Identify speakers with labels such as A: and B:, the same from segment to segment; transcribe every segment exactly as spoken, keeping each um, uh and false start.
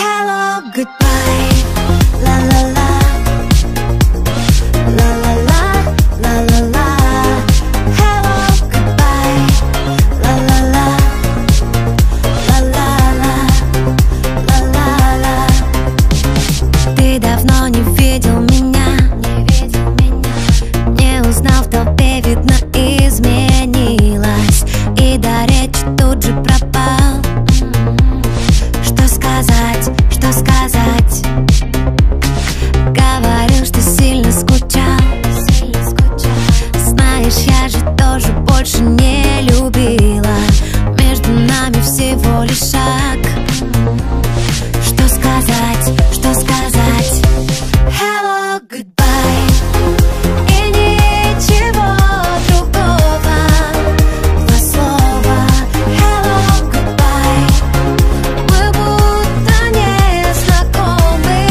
A: Hello, goodbye. La la la. La la la. La la la. Hello, goodbye. La la la. La la la. La la la. Ты давно не видел меня, не видел меня, не узнал в толпе, видно, изменилась, и до речи тут же пропал. Что сказать, что сказать? Говорил, что сильно скучал, сильно скучал. Знаешь, я же тоже больше не любила. Между нами всего лишь шаг. Что сказать, что сказать? Hello, goodbye. И ничего другого. Два слова. Hello, goodbye. Мы будто не знакомы.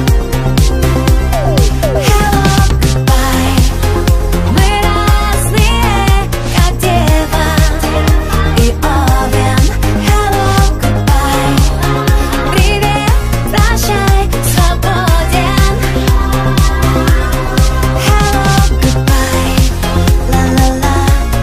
A: Hello, goodbye. Мы разные, как дева и овен. Hello, goodbye. Привет, прощай, свободен. Hello, goodbye. La-la-la.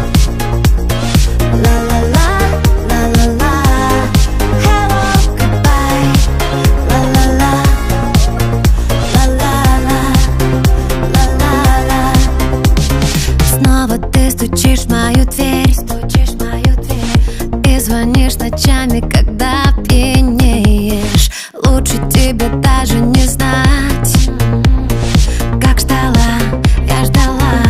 A: La-la-la. La-la-la. Hello, goodbye. La-la-la. La-la-la. La-la-la. Снова ты стучишь в мою дверь, стучишь в мою дверь. И звонишь ночами, когда пьянеешь. Лучше тебе даже не знать, как ждала, я ждала.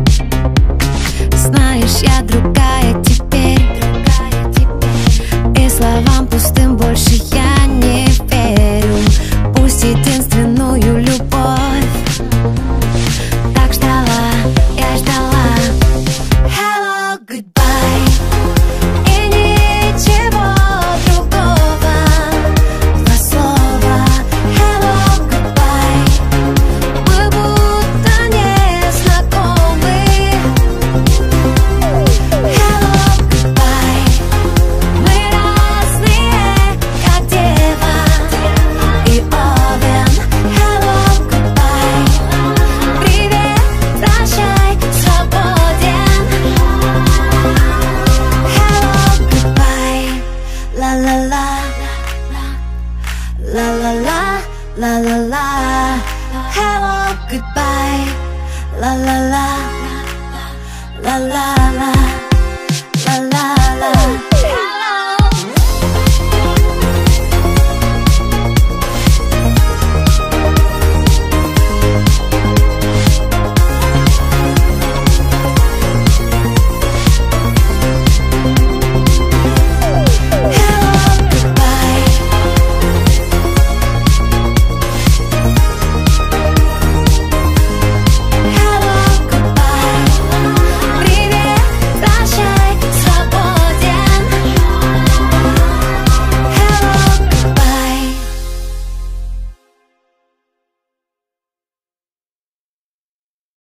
A: Знаешь, я другая теперь, другая теперь. И словам пустым больше я не верю. Пусть единственную любовь так ждала, я ждала. Hello, goodbye. И ничего другого. Два слова. Hello, goodbye. Мы будто не знакомы. Hello, goodbye. Мы разные, как дева и овен. Hello, goodbye. Привет, прощай, свободен. Hello, goodbye. La-la-la. La-la-la. La-la-la. Hello, goodbye. La-la-la. La-la-la. La-la.